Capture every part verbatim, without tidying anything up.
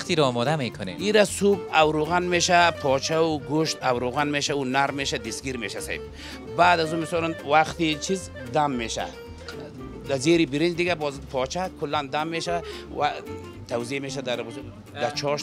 وقتی رو آماده میکنه؟ ایره سوپ او روغن میشه، پاچه و گوشت او روغن میشه و نرم میشه، دستگیر میشه صاحب. بعد از اون مثلا وقتی چیز دم میشه در زیر برنج دیگه باز پاچه کلا دم میشه و توزیع میشه در در چاشت.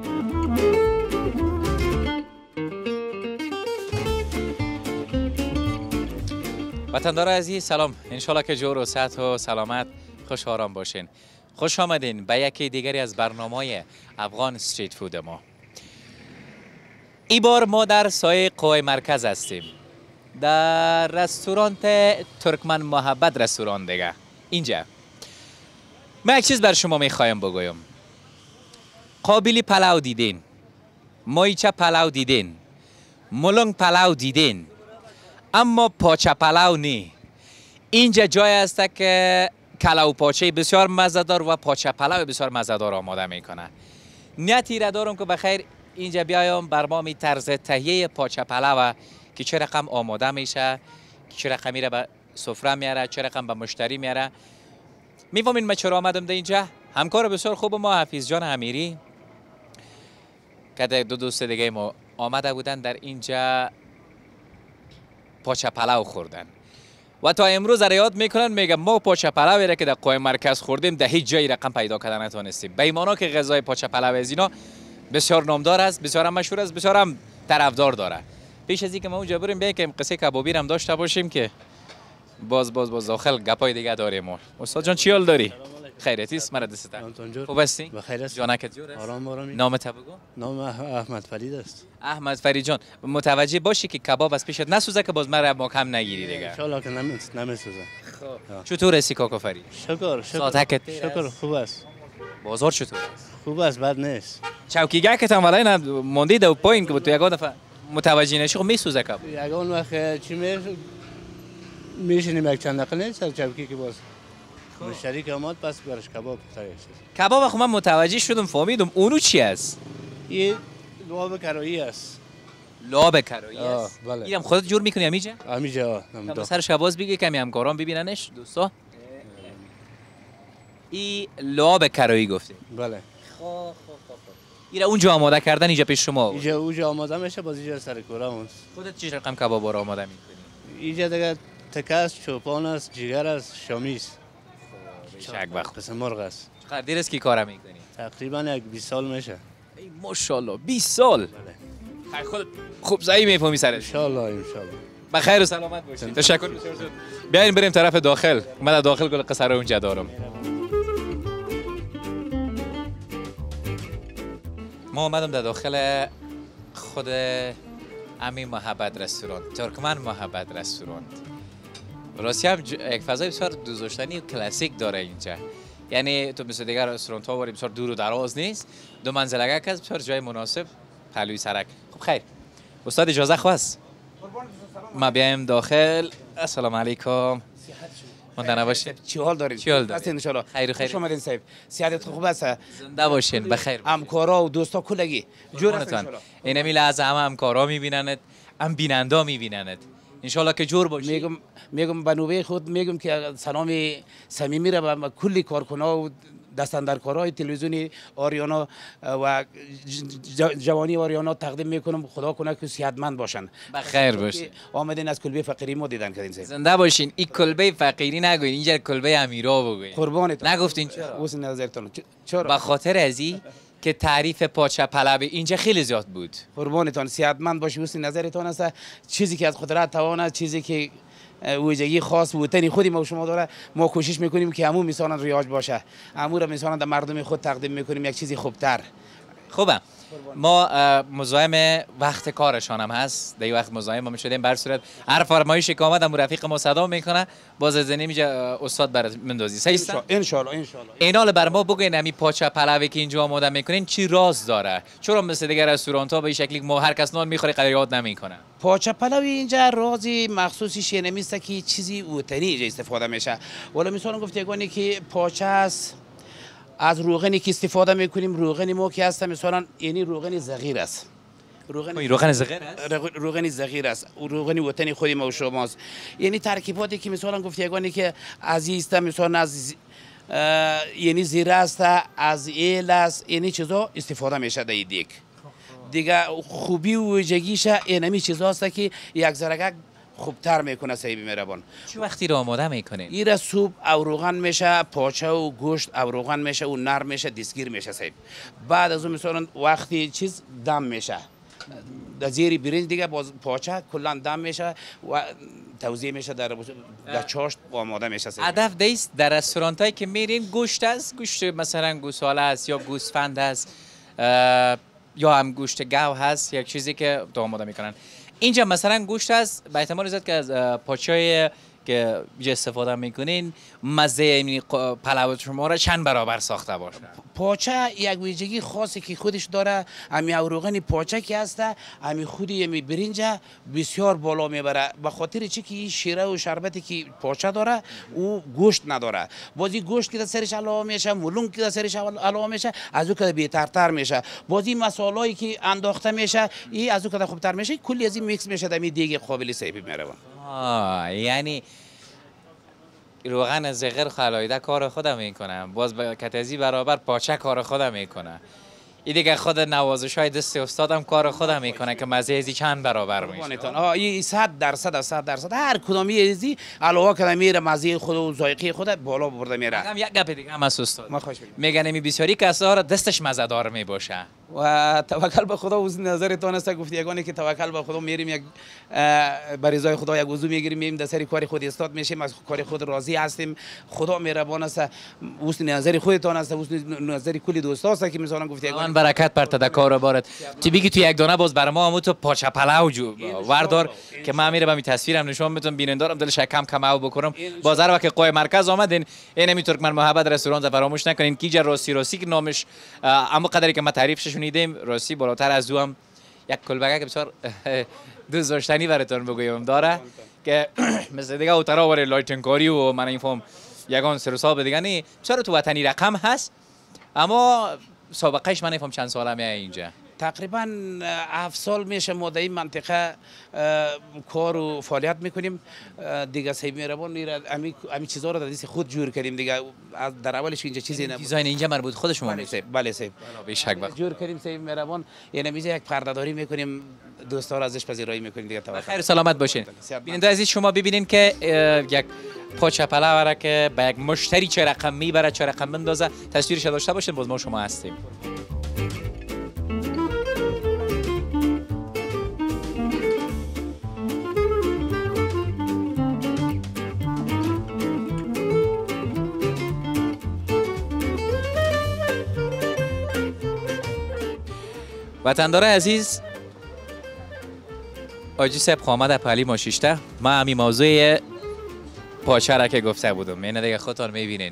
وطندار عزیز سلام، انشالله که جور و صحت و سلامت خوش آرام باشین. خوش آمدین به یکی دیگری از برنامه افغان استریت فود ما. این بار ما در سایه قوه مرکز هستیم، در رستوران ترکمن محبت رستوران دیگه. اینجا من یک چیز بر شما میخوایم بگویم. قابلی پلاو دیدین، مایچه پلاو دیدین، ملنگ پلاو دیدین، اما پاچه پلاو نی. اینجا جای است که کلاو پاچه بسیار مزه‌دار و پاچه پلاو بسیار مزه‌دار آماده میکنه. نیتی را دارم که بخیر اینجا بیایم بر ما می طرز تهیه پاچه پلاو که چه رقم آماده میشه، چه رقم میره به سفره میاره، چه رقم به مشتری میاره. میفهمین من چرا آمدم ده اینجا؟ همکار بسیار خوب ما حفیظ جان امیری که دو دوست دیگه ما آمده بودن در اینجا پاچه پلاو خوردن و تا امروز را یاد میکنن. میگم ما پاچه پلاوی را که در قوه مرکز خوردیم در هیچ جایی رقم پیدا کردن نتونستیم. به ایمانا که غذای پاچه پلاو از اینا بسیار نامدار است، بسیار هم مشهور است، بسیار هم طرفدار داره. پیش از اینکه ما اونجا بریم بیایم که قصه کبابی هم داشته باشیم که باز باز باز داخل گپای دیگه داریم. ما استاد جان چی حال داری؟ خیرتی است؟ مرا دست تا خوب هستی؟ بخیر است. جانکت جور است؟ آرام آرامی. نامت بگو. نام احمد فرید است. احمد فرید جان متوجه باشی که کباب از پیشت نسوزه که باز مرا ما کم نگیری دیگه. ان شاء الله که نمیس نمیسوزه. خب چطور هستی کاکا فرید؟ شکر شکر. ساعتک شکر خوب است. بازار چطور است؟ خوب است بد نیست. چوکیگه که تام ولی نه موندی دو پوینت که تو یگان دفعه متوجه نشی خب میسوزه کباب. یگان وقت چی میش میشینیم یک چند دقیقه نیست از چوکی که باز مشتری که آمد پس برش کباب تایید شد. کباب خب من متوجه شدم فهمیدم اونو چی است؟ این لعاب کرایی است. لعاب کرایی است. بله. اینم خودت جور میکنی همیجا؟ همیجا. کم سر شباز بگی کمی همکاران ببیننش دوستا. این لعاب کرایی گفته. بله. خب خب خب. اینا اونجا آماده کردن اینجا پیش شما. اینجا اونجا آماده میشه باز اینجا سر کورامون. خودت چه رقم کباب را آماده میکنی؟ اینجا دیگه تکه است، چوپان است، جگر است، شامی است. شک وقت پس مرغ است. چقدر دیر است که کار میکنی؟ تقریبا یک بیست سال میشه. ای ماشاءالله بیست سال. بله. خود خوب زایی میفهمی سرش. ان شاء الله ان شاء الله. بخیر و سلامت باشید. تشکر بسیار زیاد. بیاین بریم طرف داخل. من در داخل گل قصه رو اونجا دارم. ما آمدم در داخل خود امی محبت رستوران، ترکمن محبت رستوران. راستی هم یک فضای بسیار دوست داشتنی و کلاسیک داره اینجا. یعنی تو مثل دیگر رستوران ها ولی بسیار دور و دراز نیست. دو منزلگه که بسیار جای مناسب پهلوی سرک. خب خیر. استاد اجازه خواست. ما بیایم داخل. السلام علیکم. مندنا باشین. چی حال دارید؟ چی حال دارید؟ ان شاء الله. خیر خیر. خوش اومدین صاحب. صحت خوب است؟ زنده باشین بخیر. همکارا و دوستا کلگی جور است ان شاء الله. اینا می لحظه هم همکارا میبیننت، هم بیننده میبیننت. ان شاء الله که جور باشی. میگم میگم به نوبه خود میگم که سلام صمیمی را به کلی کارکنان و دستاندرکارهای تلویزیونی آریانا و جوانی آریانا تقدیم میکنم. خدا کنه که صحتمند باشن. بخیر باشین. آمدین از کلبه فقیری ما دیدن کردین صاحب. زنده باشین. این کلبه فقیری نگوین، اینجا کلبه امیرا بگوین. قربانتون. نگفتین چرا؟ واسه نظرتون. چرا؟ به خاطر ازی که تعریف پاچه پلاو اینجا خیلی زیاد بود. قربانتون صحتمند باشی. واسه نظرتون است چیزی که از قدرت توان است، چیزی که ویژگی خاص وطنی خودی ما و شما داره. ما کوشش میکنیم که همون مثلا ریاج باشه، همون را مثلا در مردم خود تقدیم میکنیم یک چیزی خوبتر. خوبه. ما مزاحم وقت کارشان هم هست. در وقت مزاحم ما شدیم. بر صورت هر فرمایشی که آمد هم رفیق ما صدا میکنه باز از اینجا استاد برات مندازی. صحیح است؟ ان شاء الله ان شاء الله. اینال بر ما بگین همین پاچه پلاوی که اینجا آماده میکنین چی راز داره؟ چرا مثل دیگر رستوران ها به این شکلی ما هر کس نان میخوره قدر یاد نمیکنه؟ پاچه پلاوی اینجا رازی مخصوصیش نمیسته که چیزی وطنی اینجا استفاده میشه. ولی مثلا گفت یگانی که پاچه است از روغنی که استفاده میکنیم، روغنی ما که هست مثلا یعنی روغن صغیر است. روغن روغن صغیر است. روغن صغیر است. روغن وطنی خود ما و شماست. یعنی ترکیباتی که مثلا گفت یگانی که عزیز است مثلا از یعنی زیره است، از ایل است، یعنی چیزا استفاده میشه در دیگ. دیگه خوبی و ویژگیش اینمی چیزا است که یک ذره خوبتر میکنه صاحب مهربان. چه وقتی رو آماده میکنین؟ این سوپ او روغن میشه، پاچه و گوشت او روغن میشه و نرم میشه، دستگیر میشه صاحب. بعد از اون مثلا وقتی چیز دم میشه در زیر برنج دیگه باز پاچه کلا دم میشه و توزیع میشه در در چاشت آماده میشه صاحب. هدف دیست در رستوران هایی که میرین گوشت است، گوشت مثلا گوساله است یا گوسفند است یا هم گوشت گاو هست، یک چیزی که آماده میکنن. اینجا مثلا گوشت است، به احتمال زیاد که از پاچه که استفاده میکنین مزه پلو شما را چند برابر ساخته باشه. پاچه یک ویژگی خاصی که خودش داره، امی روغن پاچه که هست، امی خودی امی برنج بسیار بالا میبره، به خاطر چی که این شیره و شربتی که پاچه داره او گوشت نداره. بازی گوشت که در سرش علاوه میشه، مولون که در سرش علاوه میشه، از او که بهترتر میشه. بازی مساله‌ای که انداخته میشه این از او که خوبتر میشه، کلی از این میکس میشه در می دیگه قابل صاحب مهربان. آه یعنی روغن زغر خلایده کار خودم میکنه، باز به کتازی برابر پاچه کار خودم میکنه. این دیگه خود نوازش های دست استادم کار خودم میکنه که مزه ازی چند برابر میشه. آه این صد درصد صد درصد هر کدومی ازی علاوه کنه میره مزه خود و ذائقه خود بالا برده میره. هم یک گپ دیگه هم استاد ما خوش میگن می بسیاری کسا را دستش مزه دار میباشه و توکل به خدا از نظرتون است گفت یگانه که توکل به خدا میریم یک بریزای خدا یک وضو میگیریم میریم در سری کار خود استاد میشیم، از کار خود راضی هستیم. خدا مهربان است. از نظر خودتون است، از نظر کلی دوستا است که مثلا گفت یگانه برکت بر تدکار بارد. تو بگی تو یک دانه باز بر ما همون تو پاچه پلو جو وردار که من میره به می تصویرم نشون میتونم بینندارم دلش کم کم او بکنم. باز هر وقت قای مرکز آمدین اینمی ترکمن محبت رستوران فراموش نکنین. کیجا راستی راستی که نامش اما قدری که ما تعریفش شنیدیم راستی بالاتر از او هم یک کلبگه که بسیار دوست داشتنی براتون بگویم داره که مثل دیگه اوترا وره لایتنکاری و من این فهم یگان سر و سال دیگه نی بسیار تو وطنی رقم هست، اما سابقهش من نفهم چند ساله میه اینجا. تقریبا هفت سال میشه ما در این منطقه کار و فعالیت میکنیم دیگه. صاحب مهربان امی امی چیزا رو در دست خود جور کردیم دیگه. در اولش اینجا چیزی نبود. دیزاین اینجا مربوط خود شما نیست؟ بله صاحب به شک بخ جور کردیم صاحب مهربان. یعنی میشه یک پردهداری میکنیم، دوستا رو ازش پذیرایی میکنیم دیگه. خیر سلامت باشین. ببینید عزیز شما ببینین که یک پاچه پلو را که به یک مشتری چه رقم میبره چه رقم بندازه تصویرش داشته باشین. باز ما شما هستیم. وطندار عزیز آجی صاحب خامد اپلی ما شیشته ما همی موضوع پاچه را که گفته بودم اینه دیگه خودتان میبینین.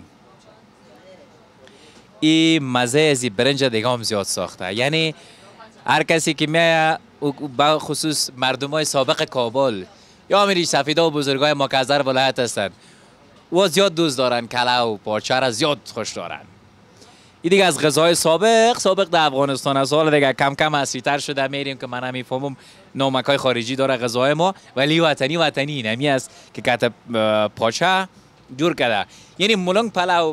این مزه ازی برنج دیگه هم زیاد ساخته. یعنی هر کسی که میه خصوص مردم های سابق کابل یا میری سفیده و بزرگای ما که از در ولایت هستن و زیاد دوست دارن کله و پاچه را زیاد خوش دارن. این دیگه از غذای سابق سابق در افغانستان از حال دیگه کم کم اصلی‌تر شده میریم که من نمیفهمم نامکای خارجی داره غذای ما، ولی وطنی وطنی نمی است که کت پاچه جور کرده. یعنی مولنگ پلو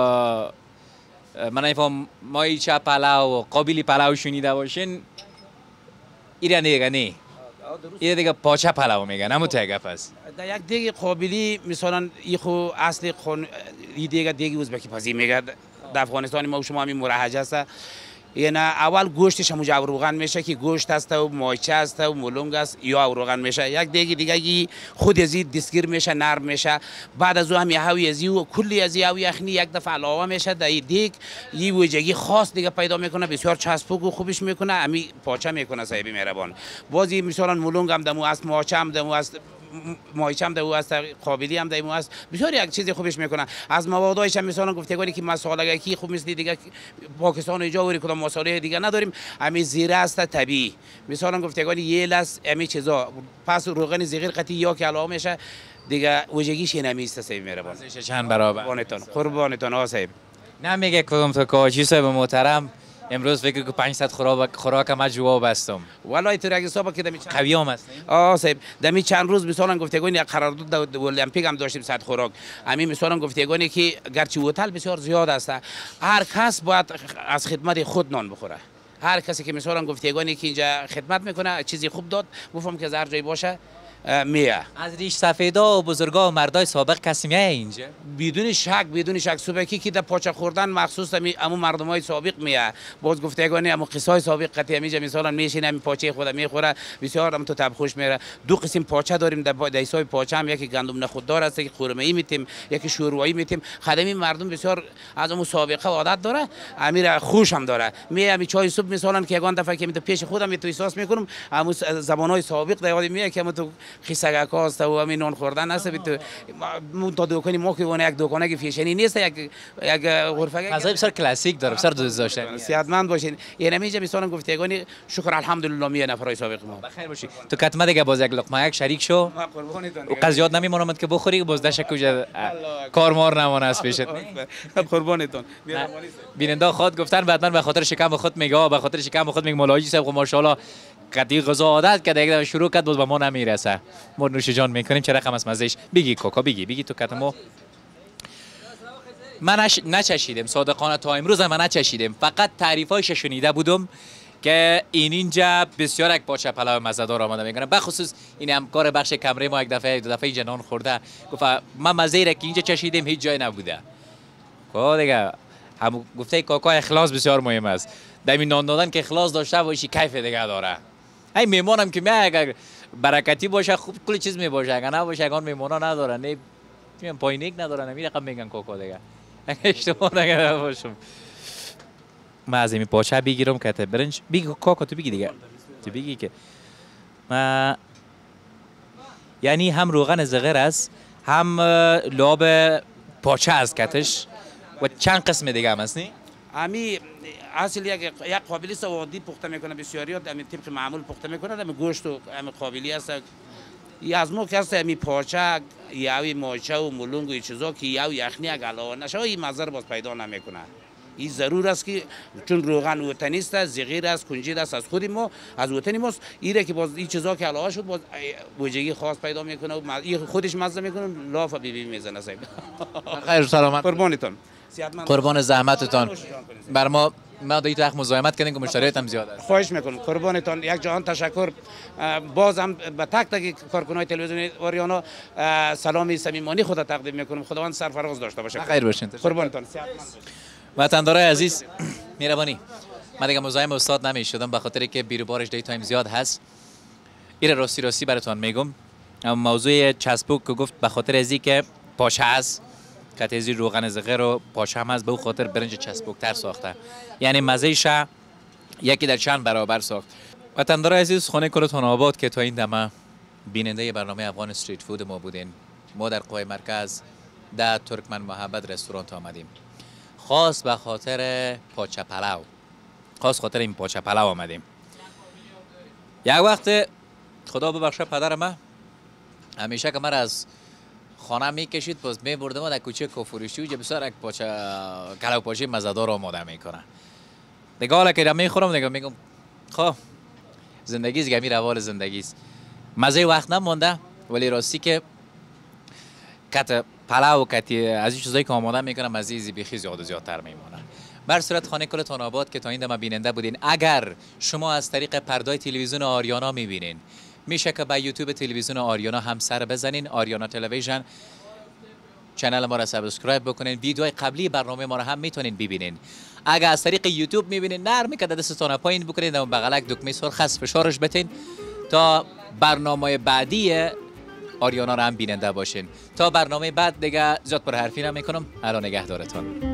من نمیفهم مایچه پلو قابلی پلو شنیده باشین ایران دیگه نه این دیگه پاچه پلو میگن همون تا گپ است. در یک دیگه قابلی مثلا این خو اصل خون این دیگه دیگه ازبکی پزی میگه در افغانستان ما و شما همین مرحجه است. یعنی اول گوشتش همونجا روغن میشه که گوشت است و مایچه است و مولنگ است یا روغن میشه. یک دیگه دیگه خود ازی دستگیر میشه نرم میشه. بعد از اون هم یه هوی ازی و کلی ازی هوی یخنی یک دفعه علاوه میشه در این دیگ یه ویژگی خاص دیگه پیدا میکنه، بسیار چسبوک و خوبش میکنه. امی پاچه میکنه صاحب مهربان. بازی مثلا مولنگ هم دمو است، مایچه هم دمو است، مایچه هم دمو است، قابلی هم دمو است، بسیار یک چیزی خوبش میکنه. از موادش هم مثلا گفتگویی که مصالحه کی خوب مثل دیگه پاکستان اینجا وری کدام مصالحه دیگه نداریم. امی زیره است طبیعی، مثلا گفتگویی یه لاس امی چیزا پس روغن زغیر قطعی یا که علاوه میشه دیگه وجگیش نمیست صاحب مهربان. چند برابر قربانتون قربانتون ها صاحب. نمیگه کدوم تو کاجی صاحب محترم امروز فکر که پانصد خوراک خوراک ما جواب هستم. والله تو اگه حساب که دمی قوی هم هست. آه صاحب دمی چند روز مثلا گفتگوی یک قرارداد المپیک هم داشتیم صد خوراک. همین مثلا گفتگویی که گرچه هتل بسیار زیاد است، هر کس باید از خدمت خود نان بخوره. هر کسی که مثلا گفتگویی که اینجا خدمت میکنه چیزی خوب داد بفهم که هر جایی باشه میه. از ریش سفیدا و بزرگا و مردای سابق کسی میه اینجا؟ بدون شک بدون شک صبح که در پاچه خوردن مخصوص می امو مردمای سابق میه. باز گفتگوانی امو قصای سابق قطعی میجا مثلا میشینه همین پاچه خود میخوره بسیار هم تو تب خوش میره. دو قسم پاچه داریم در دایسای پاچه هم، یکی گندم نخوددار است که قورمه ای میتیم، یکی شوروایی میتیم. خدمی مردم بسیار از امو سابقه عادت داره، امیر خوش هم داره. می همین چای صبح مثلا که یگان دفعه که می تو پیش خودم می تو احساس میکنم امو زبانای سابق در یاد میاد که تو خیسگا کاست و همین نان خوردن است. تو تا دکانی ما که اون یک دکانه که فیشنی نیست، یک یک غرفه غذای بسیار کلاسیک داره، بسیار دوست داشتنی. صحتمند باشین. یعنی میجا مثلا گفتگوانی شکر الحمدلله می نفرای سابق ما. بخیر باشی. تو کتمه دیگه باز یک لقمه یک شریک شو. و قضیات نمیمونم که بخوری باز دشه کجا کارمار نمونه است پیشت. قربانتون. بیننده خود گفتن بعد به خاطر شکم خود میگه، به خاطر شکم خود میگه مولایی صاحب ماشاءالله قدی غذا عادت کرده یک دفعه شروع کرد باز به ما نمیرسه. ما نوش جان میکنیم چه رقم از مزهش. بگی کوکا بگی بگی تو کتمو. من نش... نچشیدم صادقانه تا امروز من نچشیدم، فقط تعریفایش شنیده بودم که این اینجا بسیار یک پاچه پلاو مزه‌دار آماده میکنه. بخصوص این همکار بخش کمره ما یک دفعه دو دفعه جنان خورده گفت من مزه را که اینجا چشیدم هیچ جای نبوده. کو دیگه هم گفته کاکا اخلاص بسیار مهم است. در این نان دادن که اخلاص داشته باشی کیف دیگه داره. ای میمونم که میاد اگر برکتی باشه خوب کلی چیز می باشه، اگر نباشه اگر میمونا نداره نه میگم پایینیک نداره نمی رقم میگن کاکا دیگه. اگه اشتباه نگه باشم من از این پاچه بگیرم که برنج بگی کاکا تو بگی دیگه تو بگی که ما یعنی هم روغن زغیر است هم لاب پاچه است کتش و چند قسم دیگه هم است نی؟ امی اصل یک یک قابلی است عادی پخته میکنه بسیاریات امی طبق معمول پخته میکنه امی گوشت و امی قابلی است یا از مو که است امی پاچه یا ماچه و مولنگ و این چیزا که یا یخنی علاوه نشه این مزه باز پیدا نمیکنه. این ضرور است که چون روغن وطنی است، زغیر است، کنجد است از خود ما از وطنی ماست، ایره که باز این چیزا که علاوه شد باز بوجگی خاص پیدا میکنه و این خودش مزه میکنه لاف بی بی میزنه صاحب. خیر سلامت قربانتون. قربان زحمتتان. بر ما ما دیگه وقت مزاحمت کردین که مشتریات هم زیاد است. خواهش میکنم قربانتون. یک جهان تشکر. بازم به تک تک کارکنای تلویزیون آریانا سلامی صمیمانه خود تقدیم میکنم. خداوند سرفراز داشته باشه. خیر باشین. قربانتون. وطندارای عزیز مهربانی من دیگه مزاحم استاد نمیشدم به خاطر که بیرو بارش دی تایم زیاد هست. ایره راستی راستی براتون میگم. موضوع چسبوک که گفت به خاطر ازی که پاشه است که ازی روغن زغیر و پاشه هم هست به خاطر برنج چسبوک تر ساخته، یعنی مزهش یکی در چند برابر ساخت. وطندارای عزیز خانه کلتون آباد که تا این دمه بیننده برنامه افغان استریت فود ما بودین. ما در قوه مرکز در ترکمن محبت رستوران آمدیم خاص به خاطر پاچه پلاو، خاص خاطر این پاچه پلاو آمدیم. یک وقت خدا ببخشه پدر ما همیشه که من از خانه میکشید باز میبردم و در کوچه کافوریشی و بسیار یک پاچه کلاو پاچه مزه‌دار آماده میکنه. دیگه حالا که میخورم دیگه میگم خب زندگی است، گمی روال زندگی است. مزه وقت نمونده ولی راستی که کت پلاو کتی از این چیزایی که آماده میکنم از این بیخی زیاد و زیادتر میمونه. بر صورت خانه کلتون آباد که تا این دم بیننده بودین، اگر شما از طریق پردای تلویزیون آریانا میبینین میشه که به یوتیوب تلویزیون آریانا هم سر بزنین، آریانا تلویزیون چنل ما را سابسکرایب بکنین، ویدیوهای قبلی برنامه ما را هم میتونین ببینین. اگر از طریق یوتیوب میبینین نرمی که دستتون پایین بکنین و بغلک دکمه سرخ است فشارش بتین تا برنامه بعدی آریانا را هم بیننده باشین. تا برنامه بعد دیگه زیاد پر حرفی نمیکنم. الان نگهدارتون.